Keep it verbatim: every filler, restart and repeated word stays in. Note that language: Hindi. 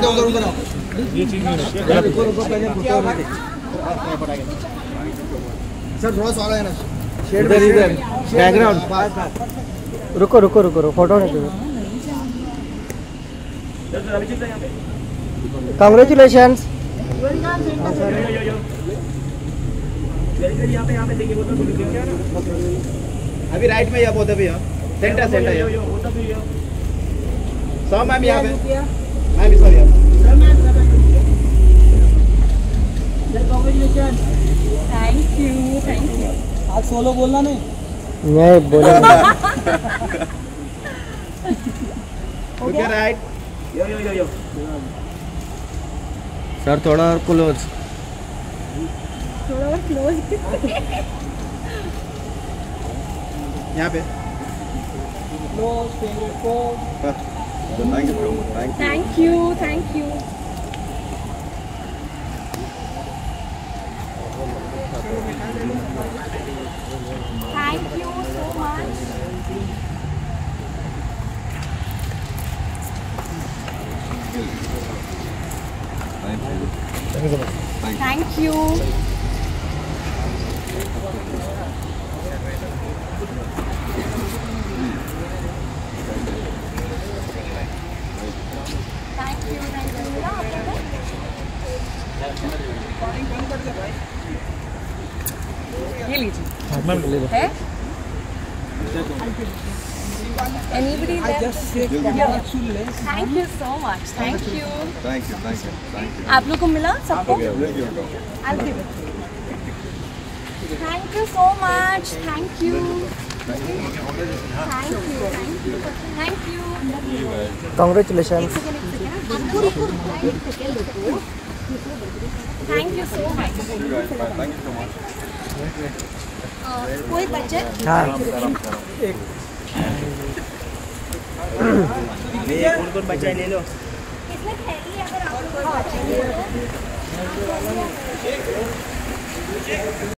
ये चीज नहीं रुको रुको पहले सर थोड़ा सा है ना इधर इधर बैकग्राउंड रुको रुको रुको रुको फोटो नहीं दो कांग्रेचुलेशंस अभी राइट में या बोध भैया सेंटर सेंटर सौ मैम यहाँ पे मैम इस पर थैंक यू थैंक यू आज सोलो बोलना नहीं नहीं बोला okay right yo yo yo yo sir थोड़ा और क्लोज थोड़ा और क्लोज यहाँ पे thank you thank you thank you so much thank you ये लीजिए है anybody left? Thank you so much. Thank you. Thank you, thank you, thank you. आप लोग को मिला सबको? Here you go. I'll give it. Thank you so much. Thank you. Thank you. Thank you. Thank you. Congratulations Thank you so much. Thank you so much. कोई बचत? हाँ कौन कौन बच्चा ले लो इसमें थैली अगर आपको चाहिए